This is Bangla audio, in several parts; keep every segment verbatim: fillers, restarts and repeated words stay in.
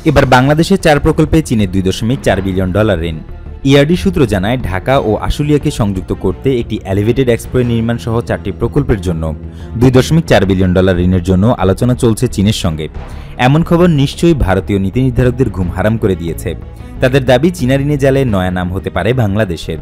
এবার বাংলাদেশের চার প্রকল্পে চীনের দুই দশমিক চার বিলিয়ন ডলার ঋণ। ইআরডি সূত্র জানায়, ঢাকা ও আশুলিয়াকে সংযুক্ত করতে একটি এলিভেটেড এক্সপ্রেস নির্মাণ সহ চারটি প্রকল্পের জন্য দুই দশমিক চার বিলিয়ন ডলার ঋণের জন্য আলোচনা চলছে চীনের সঙ্গে। এমন খবর নিশ্চয়ই ভারতীয় নীতি নির্ধারকদের ঘুম হারাম করে দিয়েছে। তাদের দাবি, চীনা ঋণে জালে নয়া নাম হতে পারে বাংলাদেশের।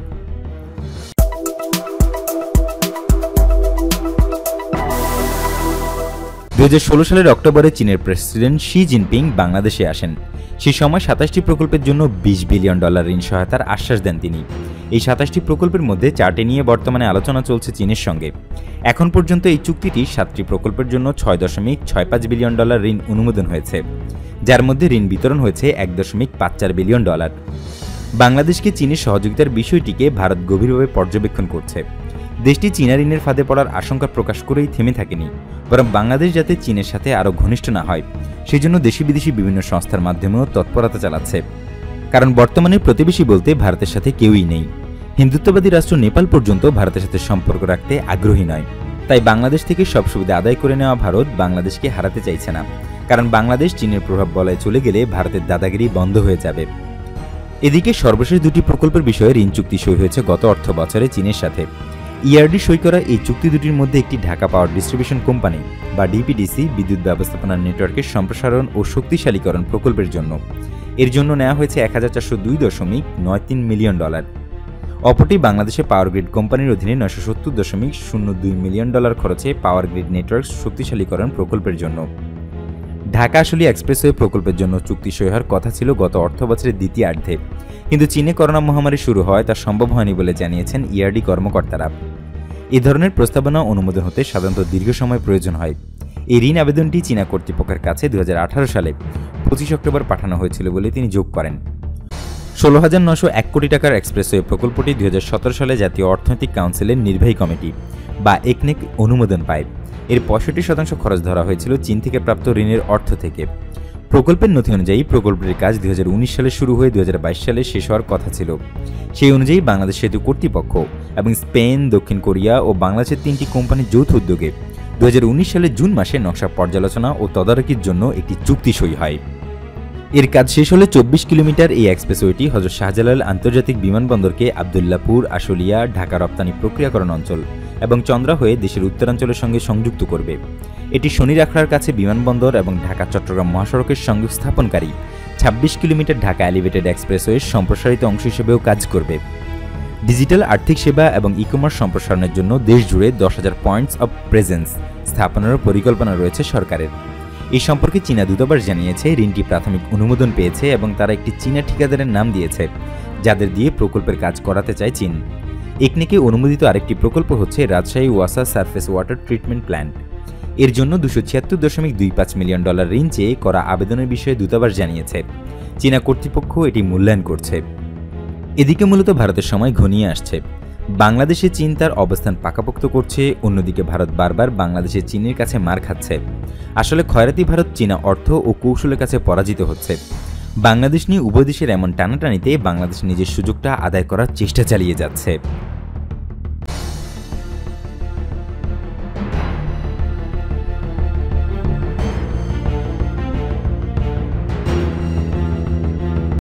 দুই হাজার ষোলো সালের অক্টোবরে চীনের প্রেসিডেন্ট শি জিনপিং বাংলাদেশে আসেন। সেই সময় সাতাশটি প্রকল্পের জন্য বিশ বিলিয়ন ডলার ঋণ সহায়তার আশ্বাস দেন তিনি। এই সাতাশটি প্রকল্পের মধ্যে চারটি নিয়ে বর্তমানে আলোচনা চলছে চীনের সঙ্গে। এখন পর্যন্ত এই চুক্তিটি সাতটি প্রকল্পের জন্য ছয় দশমিক ছয় পাঁচ বিলিয়ন ডলার ঋণ অনুমোদন হয়েছে, যার মধ্যে ঋণ বিতরণ হয়েছে এক দশমিক পাঁচ চার বিলিয়ন ডলার। বাংলাদেশকে চীনের সহযোগিতার বিষয়টিকে ভারত গভীরভাবে পর্যবেক্ষণ করছে। দেশটি চীনা ঋণের ফাঁদে পড়ার আশঙ্কা প্রকাশ করেই থেমে থাকেনি, বরং বাংলাদেশ যাতে চীনের সাথে আরও ঘনিষ্ঠ না হয় সেই জন্য দেশি বিদেশি বিভিন্ন সংস্থার মাধ্যমেও তৎপরতা চালাচ্ছে। কারণ বর্তমানে প্রতিবেশী বলতে ভারতের সাথে কেউই নেই। হিন্দুত্ববাদী রাষ্ট্র নেপাল পর্যন্ত ভারতের সাথে সম্পর্ক রাখতে আগ্রহী নয়। তাই বাংলাদেশ থেকে সব সুবিধা আদায় করে নেওয়া ভারত বাংলাদেশকে হারাতে চাইছে না, কারণ বাংলাদেশ চীনের প্রভাব বলয়ে চলে গেলে ভারতের দাদাগিরি বন্ধ হয়ে যাবে। এদিকে সর্বশেষ দুটি প্রকল্পের বিষয়ে ঋণ চুক্তি সই হয়েছে গত অর্থ বছরে চীনের সাথে। ইআরডি সই করা এই চুক্তি দুটির মধ্যে একটি ঢাকা পাওয়ার ডিস্ট্রিবিউশন কোম্পানি বা ডিপিডিসি বিদ্যুৎ ব্যবস্থাপনা নেটওয়ার্কের সম্প্রসারণ ও শক্তিশালীকরণ প্রকল্পের জন্য। এর জন্য নেওয়া হয়েছে এক হাজার চারশো দুই দশমিক নয় তিন মিলিয়ন ডলার। অপরটি বাংলাদেশে পাওয়ার গ্রিড কোম্পানির অধীনে নয়শো সত্তর দশমিক শূন্য দুই মিলিয়ন ডলার খরচে পাওয়ার গ্রিড নেটওয়ার্ক শক্তিশালীকরণ প্রকল্পের জন্য। ঢাকা আশুলিয়া এক্সপ্রেসওয়ে প্রকল্পের জন্য চুক্তি সই হওয়ার কথা ছিল গত অর্থ বছরের দ্বিতীয়ার্ধে, কিন্তু চীনে করোনা মহামারী শুরু হয় তা সম্ভব হয়নি বলে জানিয়েছেন ইআরডি কর্মকর্তারা। এ ধরনের প্রস্তাবনা অনুমোদন হতে সাধারণত দীর্ঘ সময় প্রয়োজন হয়। এই ঋণ আবেদনটি চীনা কর্তৃপক্ষের কাছে দুই হাজার আঠারো সালে পঁচিশ অক্টোবর পাঠানো হয়েছিল বলে তিনি যোগ করেন। ষোলো হাজার নশো এক কোটি টাকার এক্সপ্রেসওয়ে প্রকল্পটি দুই হাজার সতেরো সালে জাতীয় অর্থনৈতিক কাউন্সিলের নির্বাহী কমিটি বা একনেক অনুমোদন পায়। এর পঁয়ষট্টি শতাংশ খরচ ধরা হয়েছিল চীন থেকে প্রাপ্ত ঋণের অর্থ থেকে। প্রকল্পের নথি অনুযায়ী প্রকল্পটির কাজ দুই হাজার উনিশ সালে শুরু হয়ে দুই হাজার বাইশ সালে শেষ হওয়ার কথা ছিল। সেই অনুযায়ী বাংলাদেশ সেতু কর্তৃপক্ষ এবং স্পেন, দক্ষিণ কোরিয়া ও বাংলাদেশের তিনটি কোম্পানির যৌথ উদ্যোগে দুই হাজার উনিশ সালের জুন মাসে নকশা পর্যালোচনা ও তদারকির জন্য একটি চুক্তি সই হয়। এর কাজ শেষ হলে চব্বিশ কিলোমিটার এই এক্সপ্রেসওয়েটি হযরত শাহজালাল আন্তর্জাতিক বিমানবন্দরকে আবদুল্লাপুর, আশুলিয়া, ঢাকা রপ্তানি প্রক্রিয়াকরণ অঞ্চল এবং চন্দ্রা হয়ে দেশের উত্তরাঞ্চলের সঙ্গে সংযুক্ত করবে। এটি শনির আখড়ার কাছে বিমানবন্দর এবং ঢাকা চট্টগ্রাম মহাসড়কের সংযোগ স্থাপনকারী ছাব্বিশ কিলোমিটার ঢাকা এলিভেটেড এক্সপ্রেসওয়ের সম্প্রসারিত অংশ হিসেবেও কাজ করবে। ডিজিটাল আর্থিক সেবা এবং ই কমার্স সম্প্রসারণের জন্য দেশ জুড়ে দশ হাজার পয়েন্টস অব প্রেজেন্স স্থাপনেরও পরিকল্পনা রয়েছে সরকারের। এই সম্পর্কে চীনা দূতাবাস জানিয়েছে, ঋণটি প্রাথমিক অনুমোদন পেয়েছে এবং তারা একটি চীনা ঠিকাদারের নাম দিয়েছে, যাদের দিয়ে প্রকল্পের কাজ করাতে চায় চীন। একনেকে অনুমোদিত আরেকটি প্রকল্প হচ্ছে রাজশাহী ওয়াসা সারফেস ওয়াটার ট্রিটমেন্ট প্ল্যান্ট। এর জন্য দুশো ছিয়াত্তর দশমিক দুই পাঁচ মিলিয়ন ডলার ঋণ চেয়ে করা আবেদনের বিষয়ে দূতাবাস জানিয়েছে। চীনা কর্তৃপক্ষ এটি মূল্যায়ন করছে। এদিকে মূলত ভারতের সময় ঘনিয়ে আসছে। বাংলাদেশে চীন তার অবস্থান পাকাপোক্ত করছে, অন্যদিকে ভারত বারবার বাংলাদেশে চীনের কাছে মার খাচ্ছে। আসলে খয়রাতি ভারত চীনা অর্থ ও কৌশলের কাছে পরাজিত হচ্ছে। বাংলাদেশ নিয়ে উভয় দেশের এমন টানাটানিতে বাংলাদেশ নিজের সুযোগটা আদায় করার চেষ্টা চালিয়ে যাচ্ছে।